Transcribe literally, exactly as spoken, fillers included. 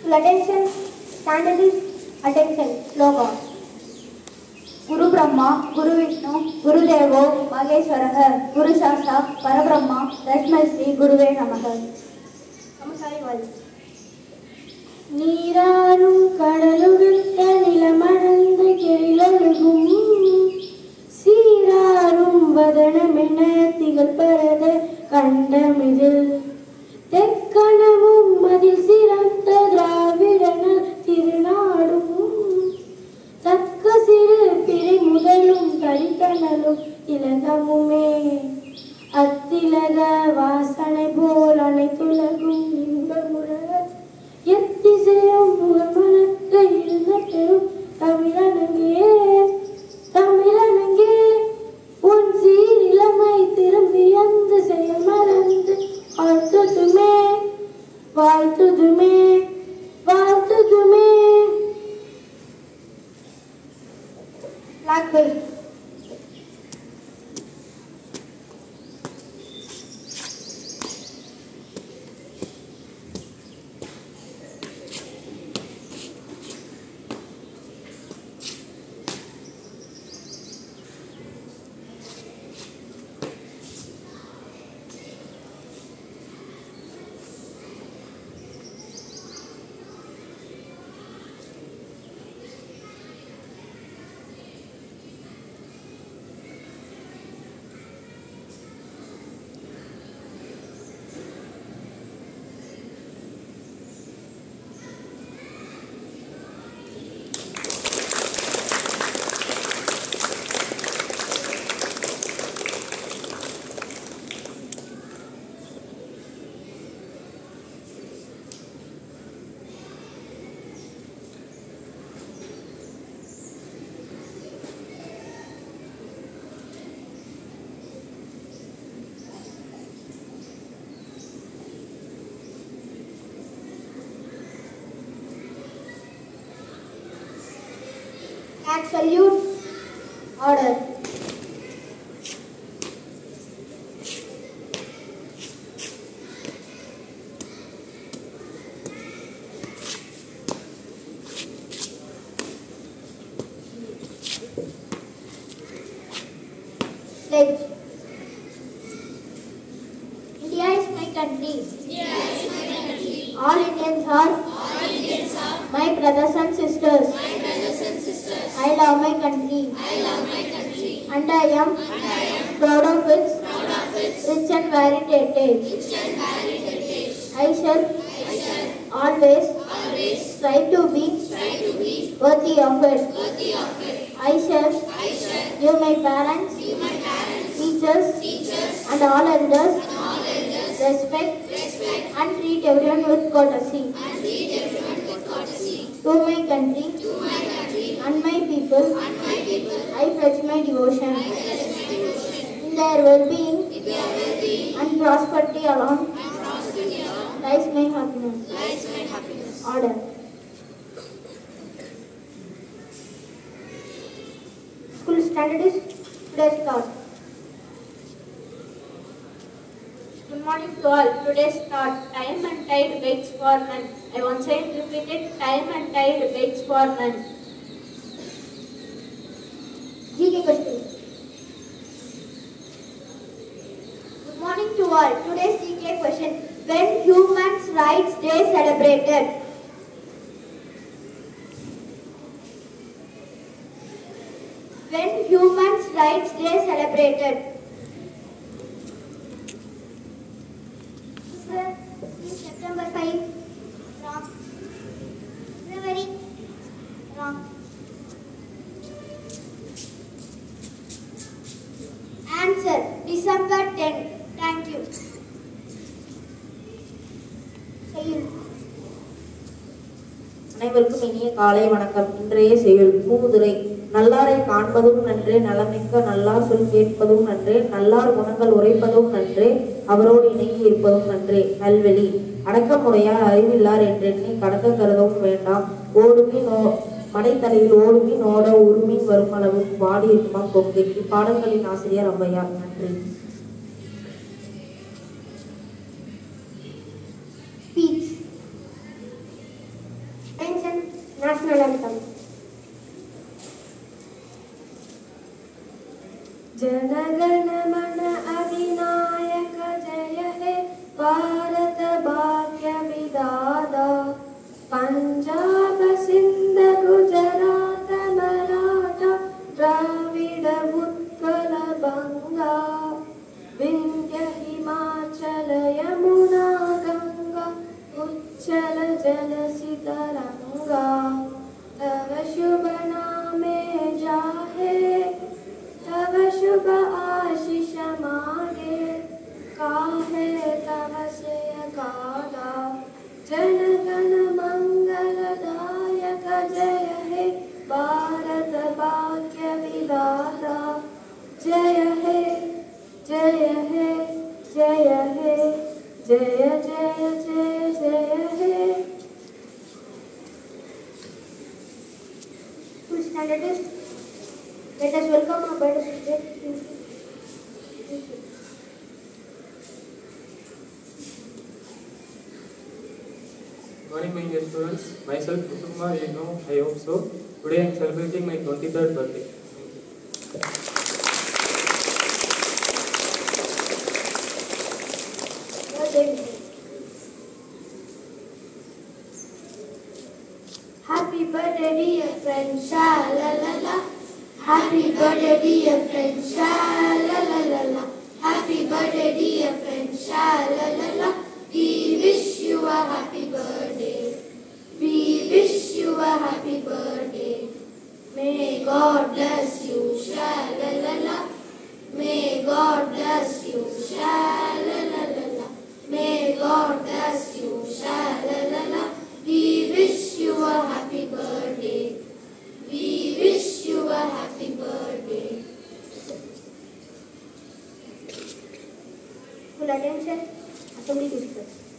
Attention, standard attention, slogan. Guru Brahma, Guru Vishnu, Guru Devo, Maheshwaraha, Guru Shasha, Parabrahma, Tasmai Shri Guruve Namaha. Namaskar. நீராரும் கடலுடுத்த நிலமடந்து கெழிலொழுகும் சீராரும் வதனமென திகழ்பரத கண்டமிதில் தெக்கணமும் அதில் சிறந்த திராவிடன திருநாடும் தக்க சிறு பிறை முதலும் தடித்தனலும் திலகமுமே அத்திலக வாசனை போல் அனைத்துலகும் இன்பமுற எத்திசையும் புகழ்மணக்க இருந்த பெரும் தமிழனங்கே தமிழனங்கே உன் சீர் இளமை திரும்பி அந்த செயல் மறந்து வாழ்த்துதுமே வாழ்த்துதுமே வாழ்த்துதுமே. Blackbird. At salute, order. Pledge. India is my country. India is my country. All Indians are, All Indians are my brothers and sisters. My brothers and sisters. I love my country. I love my country. And I am, and I am proud of its, proud of its rich and varied heritage. Rich and varied heritage. I shall, I shall always, always strive to be, strive to be worthy of it. Worthy of it. I shall, I shall give my parents, give my parents, teachers, teachers, and all elders, and all elders respect, respect, and treat everyone with courtesy. And treat everyone with courtesy. To my country, to my country, and my people, and my people, I pledge my devotion. I pledge my devotion. In their well-being, in their well-being, and prosperity alone, and prosperity alone, lies my happiness. Lies my happiness. Order. School standard is today's thought. Good morning to all. Today's thought: time and tide waits for none. I once again repeat it: time and tide waits for none. G K question. Good morning to all. Today's G K question: when Human Rights Day celebrated? When Human Rights Day celebrated? September fifth. Wrong. February. Wrong. Answer: December tenth. Thank you. Sayul. அனைவருக்கும் இனிய காலை வணக்கம். இன்றைய செய்யுள் மூதுரை. நல்லாரை காண்பதும் நன்றே, நலமிக்க நல்லார் சொல் கேட்பதும் நன்றே, நல்லார் குணங்கள் உரைப்பதும் நன்றே, அவரோடு இணங்கி இருப்பதும் நன்றே. நல்வெளி. அடக்கமுடையார் அறிவில்லார் என்றெண்ணி கடக்க கருதவும் வேண்டாம். ஓடுமீன் மடைத்தலையில் ஓடுமீன் ஓட உருமீன் வரும் அளவு பாடி இருக்குமாம் கொங்கை. இப்பாடல்களின் ஆசிரியர் ஔவையார். நன்றி. National anthem. जनगण मन अधिनायक जय हे भारत भाग्य विधाता पंजाब सिंध गुजरात मराठा द्राविड उत्कल बंगा विंध्य हिमाचल यमुना गंगा उच्चल जलसि तरंगा तव शुभ नामे जाहे तव शुभ आशीष मागे काहे तव से गादा जन गण मंगलदायक जय हे भारत भाग्य विधाता जय हे जय हे जय हे जय जय जय जय हे. Who standard is? Let us welcome our participants. Good morning, my dear students. Myself, Kusuma, you know, I hope so. Today I am celebrating my twenty-third birthday. Happy birthday dear friend, sha la la la. Happy birthday dear friend, sha la la la la. Happy birthday dear friend, sha la la la. We wish you a happy birthday. We wish you a happy birthday. May God bless you, sha la la la. May God bless you, sha la la la la. May God bless you, sha la la la. We wish you a happy birthday. We wish you a happy birthday. Full attention. Assembly discuss.